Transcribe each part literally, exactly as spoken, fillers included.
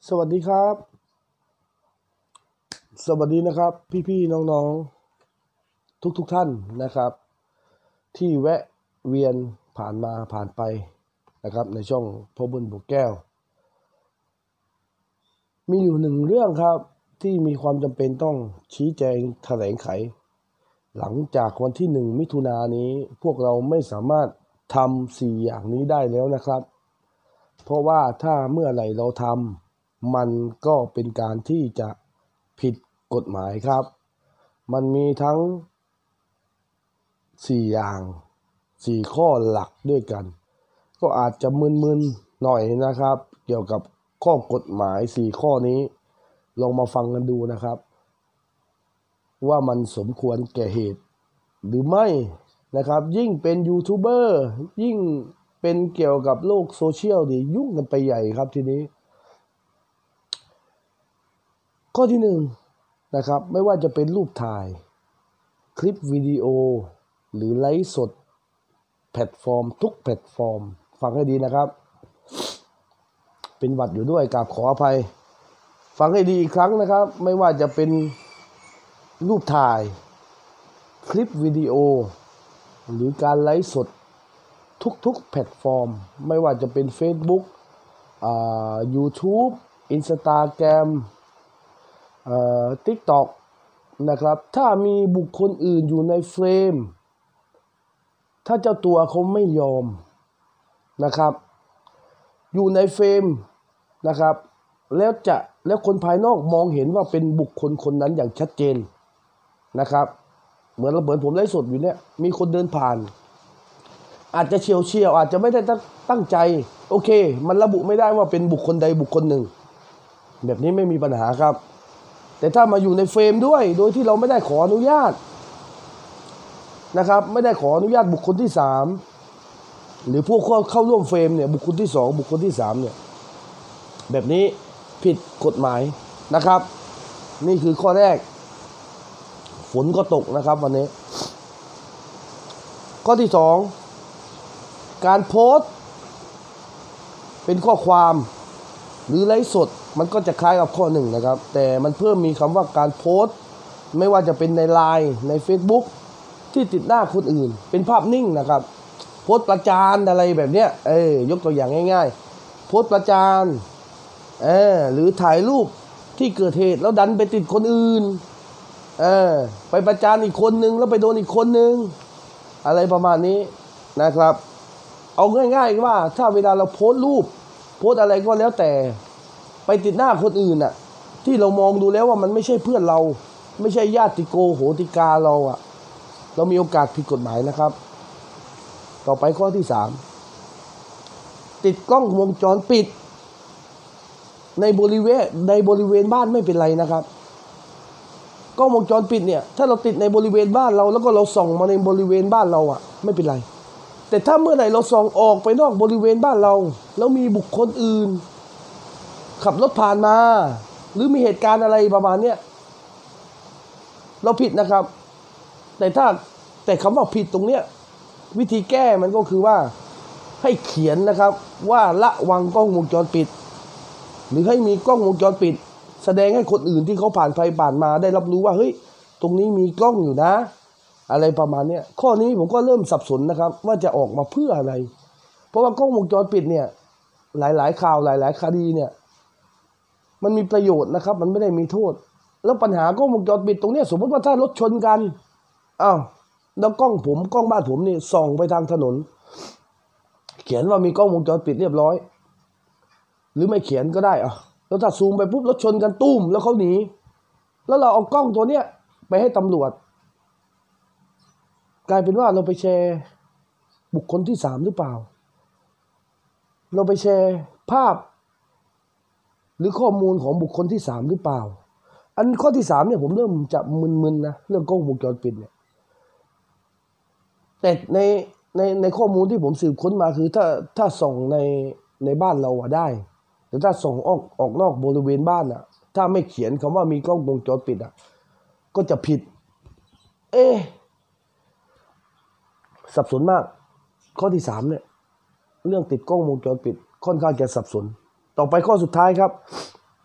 สวัสดีครับสวัสดีนะครับพี่ๆน้องๆทุกๆทท่านนะครับที่แวะเวียนผ่านมาผ่านไปนะครับในช่องพ่อบุญบุกแก้วมีอยู่หนึ่งเรื่องครับที่มีความจำเป็นต้องชี้แจงแถลงไขหลังจากวันที่หนึ่งมิถุนายนนี้พวกเราไม่สามารถทำสี่อย่างนี้ได้แล้วนะครับเพราะว่าถ้าเมื่อไหร่เราทำมันก็เป็นการที่จะผิดกฎหมายครับมันมีทั้งสี่อย่างสี่ข้อหลักด้วยกันก็อาจจะมึนๆหน่อยนะครับเกี่ยวกับข้อกฎหมายสี่ข้อนี้ลองมาฟังกันดูนะครับว่ามันสมควรแก่เหตุหรือไม่นะครับยิ่งเป็นยูทูบเบอร์ยิ่งเป็นเกี่ยวกับโลกโซเชียลดียุ่งกันไปใหญ่ครับทีนี้ข้อที่หนึ่งนะครับไม่ว่าจะเป็นรูปถ่ายคลิปวิดีโอหรือไลฟ์สดแพลตฟอร์มทุกแพลตฟอร์มฟังให้ดีนะครับเป็นหวัดอยู่ด้วยกราบขออภัยฟังให้ดีอีกครั้งนะครับไม่ว่าจะเป็นรูปถ่ายคลิปวิดีโอหรือการไลฟ์สดทุกๆแพลตฟอร์มไม่ว่าจะเป็น Facebook อ่า YouTube Instagram เอ่อ TikTok นะครับถ้ามีบุคคลอื่นอยู่ในเฟรมถ้าเจ้าตัวเขาไม่ยอมนะครับอยู่ในเฟรมนะครับแล้วจะแล้วคนภายนอกมองเห็นว่าเป็นบุคคลคนนั้นอย่างชัดเจนนะครับเหมือนเราเหมือนผมไลฟ์สดอยู่เนี่ยมีคนเดินผ่านอาจจะเฉียวเฉียวอาจจะไม่ได้ตั้งตั้งใจโอเคมันระบุไม่ได้ว่าเป็นบุคคลใดบุคคลหนึ่งแบบนี้ไม่มีปัญหาครับแต่ถ้ามาอยู่ในเฟรมด้วยโดยที่เราไม่ได้ขออนุญาตนะครับไม่ได้ขออนุญาตบุคคลที่สามหรือพวกเข้าร่วมเฟรมเนี่ยบุคคลที่สองบุคคลที่สามเนี่ยแบบนี้ผิดกฎหมายนะครับนี่คือข้อแรกฝนก็ตกนะครับวันนี้ข้อที่สองการโพสต์เป็นข้อความหรือไลฟ์สดมันก็จะคล้ายกับข้อหนึ่งนะครับแต่มันเพิ่มมีคำว่าการโพสต์ไม่ว่าจะเป็นใน ไลน์ ใน Facebook ที่ติดหน้าคนอื่นเป็นภาพนิ่งนะครับโพสต์ประจานอะไรแบบเนี้ยเออยกตัวอย่างง่ายๆโพสต์ประจานเออหรือถ่ายรูปที่เกิดเหตุแล้วดันไปติดคนอื่นเออไปประจานอีกคนนึงแล้วไปโดนอีกคนนึงอะไรประมาณนี้นะครับเอาง่ายๆว่าถ้าเวลาเราโพสต์รูปโพสต์อะไรก็แล้วแต่ไปติดหน้าคนอื่นน่ะที่เรามองดูแล้วว่ามันไม่ใช่เพื่อนเราไม่ใช่ญาติโกโหติกาเราอ่ะเรามีโอกาสผิดกฎหมายนะครับต่อไปข้อที่สามติดกล้องวงจรปิดในบริเวณในบริเวณบ้านไม่เป็นไรนะครับกล้องวงจรปิดเนี่ยถ้าเราติดในบริเวณบ้านเราแล้วก็เราส่องมาในบริเวณบ้านเราอ่ะไม่เป็นไรแต่ถ้าเมื่อไหร่เราส่องออกไปนอกบริเวณบ้านเราแล้วมีบุคคลอื่นขับรถผ่านมาหรือมีเหตุการณ์อะไรประมาณเนี้ยเราผิดนะครับแต่ถ้าแต่คำว่าผิดตรงเนี้ยวิธีแก้มันก็คือว่าให้เขียนนะครับว่าระวังกล้องวงจรปิดหรือให้มีกล้องวงจรปิดแสดงให้คนอื่นที่เขาผ่านไปผ่านมาได้รับรู้ว่าเฮ้ยตรงนี้มีกล้องอยู่นะอะไรประมาณนี้ข้อนี้ผมก็เริ่มสับสนนะครับว่าจะออกมาเพื่ออะไรเพราะว่ากล้องวงจรปิดเนี่ยหลายๆข่าวหลายๆคดีเนี่ยมันมีประโยชน์นะครับมันไม่ได้มีโทษแล้วปัญหากล้องวงจรปิดตรงนี้สมมติว่าถ้ารถชนกันอ้าวแล้วกล้องผมกล้องบ้านผมนี่ส่องไปทางถนนเขียนว่ามีกล้องวงจรปิดเรียบร้อยหรือไม่เขียนก็ได้อ่ะแล้วถ้าซูมไปปุ๊บรถชนกันตุ้มแล้วเขาหนีแล้วเราเอากล้องตัวเนี้ยไปให้ตำรวจกลายเป็นว่าเราไปแชร์บุคคลที่สามหรือเปล่าเราไปแชร์ภาพหรือข้อมูลของบุคคลที่สามหรือเปล่าอันข้อที่สามเนี่ยผมเริ่มจะมึนๆนะเรื่องกล้องวงจรปิดเนี่ยแต่ในในในข้อมูลที่ผมสืบค้นมาคือถ้าถ้าส่องในในบ้านเราอะได้แต่ถ้าส่องออกออกนอกบริเวณบ้านอะถ้าไม่เขียนคำว่ามีกล้องวงจรปิดอะก็จะผิดเอ๊ะสับสนมากข้อที่สามเนี่ยเรื่องติดกล้องวงจรปิดค่อนข้างจะสับสนต่อไปข้อสุดท้ายครับ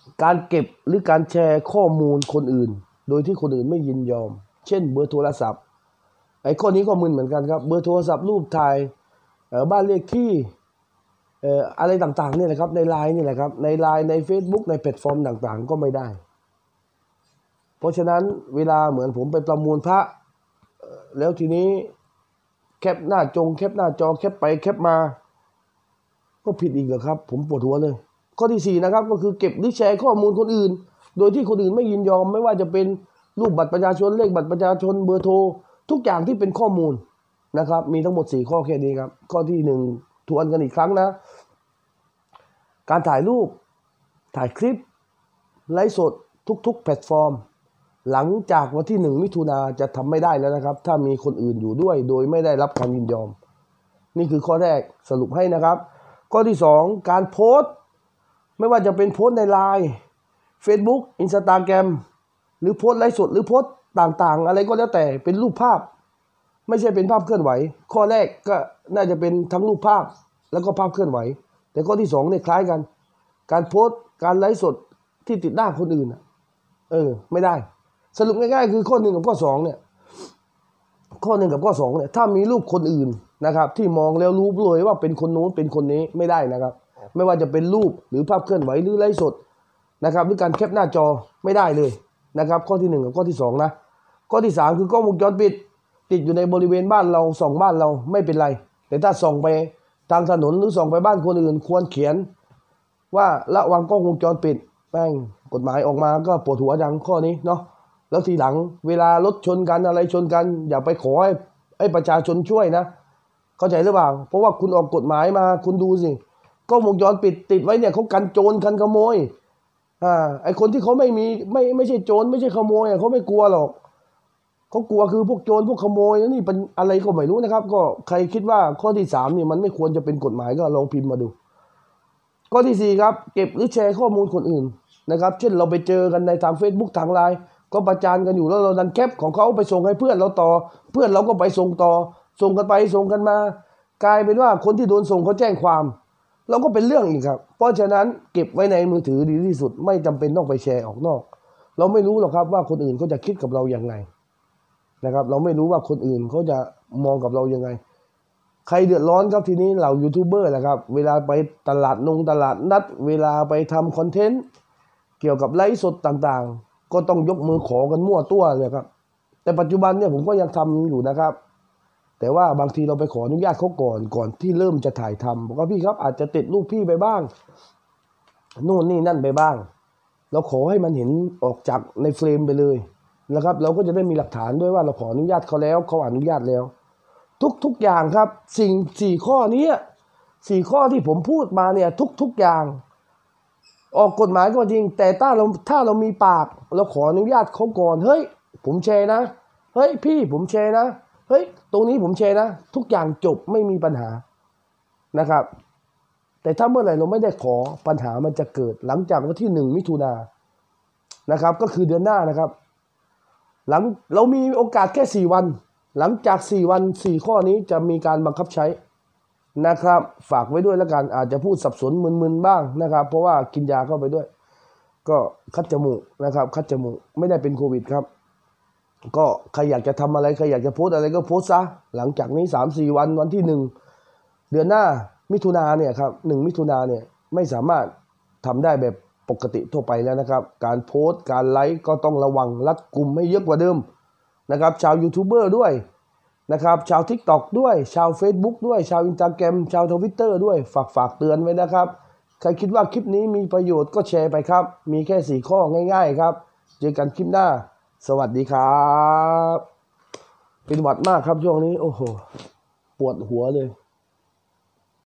การเก็บหรือการแชร์ข้อมูลคนอื่นโดยที่คนอื่นไม่ยินยอมเช่นเบอร์โทรศัพท์ไอ้ข้อนี้ก็มึนเหมือนกันครับเบอร์โทรศัพท์รูปถ่ายบ้านเลขที่เอ่ออะไรต่างๆนี่แหละครับในไลน์นี่แหละครับในไลน์ใน Facebook ในแพลตฟอร์มต่างๆก็ไม่ได้เพราะฉะนั้นเวลาเหมือนผมไปประมูลพระแล้วทีนี้แคปหน้าจงแคปหน้าจอแคปไปแคปมาก็ผิดอีกเหรอครับผมปวดหัวเลยข้อที่สี่นะครับก็คือเก็บหรือแชร์ข้อมูลคนอื่นโดยที่คนอื่นไม่ยินยอมไม่ว่าจะเป็นรูปบัตรประชาชนเลขบัตรประชาชนเบอร์โทรทุกอย่างที่เป็นข้อมูลนะครับมีทั้งหมดสี่ข้อแค่นี้ครับข้อที่หนึ่งทวนกันอีกครั้งนะการถ่ายรูปถ่ายคลิปไลฟ์สดทุกๆแพลตฟอร์มหลังจากวันที่หนึ่งมิถุนาจะทำไม่ได้แล้วนะครับถ้ามีคนอื่นอยู่ด้วยโดยไม่ได้รับการยินยอมนี่คือข้อแรกสรุปให้นะครับข้อที่สองการโพสต์ไม่ว่าจะเป็นโพสต์ในไลน์ Facebook Instagram หรือโพสต์ไลฟ์สดหรือโพสต์ต่างๆอะไรก็แล้วแต่เป็นรูปภาพไม่ใช่เป็นภาพเคลื่อนไหวข้อแรกก็น่าจะเป็นทั้งรูปภาพแล้วก็ภาพเคลื่อนไหวแต่ข้อที่สองเนี่ยคล้ายกันการโพสต์การไลฟ์สดที่ติดหน้าคนอื่นเออไม่ได้สรุปง่ายๆคือข้อหนึ่งกับข้อสองเนี่ยข้อหนึ่งกับข้อสองเนี่ยถ้ามีรูปคนอื่นนะครับที่มองแล้วรู้เลยว่าเป็นคนโน้นเป็นคนนี้ไม่ได้นะครับไม่ว่าจะเป็นรูปหรือภาพเคลื่อนไหวหรือไลฟ์สดนะครับหรือการแคปหน้าจอไม่ได้เลยนะครับข้อที่หนึ่งกับข้อที่สองนะข้อที่สามคือกล้องวงจรปิดติดอยู่ในบริเวณบ้านเราส่องบ้านเราไม่เป็นไรแต่ถ้าส่องไปทางถนนหรือส่องไปบ้านคนอื่นควรเขียนว่าระวังกล้องวงจรปิดแป้งกฎหมายออกมาก็ปวดหัวจังข้อนี้เนาะแล้วทีหลังเวลารถชนกันอะไรชนกันอย่าไปขอให้ให้ประชาชนช่วยนะเข้าใจหรือเปล่าเพราะว่าคุณออกกฎหมายมาคุณดูสิกล้องวงจรปิดติดไว้เนี่ยเขากันโจรกันขโมยอ่าไอคนที่เขาไม่มีไม่ไม่ใช่โจรไม่ใช่ขโมยเขาไม่กลัวหรอกเขากลัวคือพวกโจรพวกขโมยนี่เป็นอะไรก็ไม่รู้นะครับก็ใครคิดว่าข้อที่สามนี่มันไม่ควรจะเป็นกฎหมายก็ลองพิมพ์มาดูข้อที่สี่ครับเก็บหรือแชร์ข้อมูลคนอื่นนะครับเช่นเราไปเจอกันในทาง Facebook ทางไลน์ก็ประจานกันอยู่แล้วเราดันแคปของเขาไปส่งให้เพื่อนเราต่อเพื่อนเราก็ไปส่งต่อส่งกันไปส่งกันมากลายเป็นว่าคนที่โดนส่งเขาแจ้งความเราก็เป็นเรื่องอีกครับเพราะฉะนั้นเก็บไว้ในมือถือดีที่สุดไม่จำเป็นต้องไปแชร์ออกนอกเราไม่รู้หรอกครับว่าคนอื่นเขาจะคิดกับเราอย่างไรนะครับเราไม่รู้ว่าคนอื่นเขาจะมองกับเรายังไงใครเดือดร้อนครับทีนี้เหล่ายูทูบเบอร์แหละครับเวลาไปตลาดนงตลาดนัดเวลาไปทำคอนเทนต์เกี่ยวกับไลฟ์สดต่างๆก็ต้องยกมือขอกันมั่วตัวเลยครับแต่ปัจจุบันเนี่ยผมก็ยังทำอยู่นะครับแต่ว่าบางทีเราไปขออนุญาตเขาก่อนก่อนที่เริ่มจะถ่ายทำบอกว่าพี่ครับอาจจะติดรูปพี่ไปบ้างนู่นนี่นั่นไปบ้างเราขอให้มันเห็นออกจากในเฟรมไปเลยนะครับเราก็จะได้มีหลักฐานด้วยว่าเราขออนุญาตเขาแล้วเขาอนุญาตแล้วทุกๆอย่างครับสิ่งสี่ข้อนี้สี่ข้อที่ผมพูดมาเนี่ยทุกๆอย่างออกกฎหมายก็จริงแต่ถ้าเราถ้าเรามีปากเราขออนุญาตเขาก่อนเฮ้ยผมแชร์นะเฮ้ยพี่ผมแชร์นะเฮ้ยตรงนี้ผมแชร์นะทุกอย่างจบไม่มีปัญหานะครับแต่ถ้าเมื่อไหร่เราไม่ได้ขอปัญหามันจะเกิดหลังจากวันที่หนึ่งมิถุนายนนะครับก็คือเดือนหน้านะครับหลังเรามีโอกาสแค่สี่วันหลังจากสี่วันสี่ข้อนี้จะมีการบังคับใช้นะครับฝากไว้ด้วยแล้วกันอาจจะพูดสับสนมึนๆบ้างนะครับเพราะว่ากินยาเข้าไปด้วยก็คัดจมูกนะครับคัดจมูกไม่ได้เป็นโควิดครับก็ใครอยากจะทำอะไรใครอยากจะโพสอะไรก็โพสซะหลังจากนี้ สามสี่ วันวันที่หนึ่งเดือนหน้ามิถุนาเนี่ยครับหนึ่งมิถุนาเนี่ยไม่สามารถทำได้แบบปกติทั่วไปแล้วนะครับการโพสการไลฟ์ก็ต้องระวังรัดกุมให้เยอะกว่าเดิมนะครับชาวยูทูบเบอร์ด้วยนะครับชาว TikTok ด้วยชาว Facebook ด้วยชาว Instagram ชาว Twitter ด้วยฝากฝากเตือนไว้นะครับใครคิดว่าคลิปนี้มีประโยชน์ก็แชร์ไปครับมีแค่สี่ข้อง่ายๆครับเจอกันคลิปหน้าสวัสดีครับเป็นหวัดมากครับช่วงนี้โอ้โหปวดหัวเลย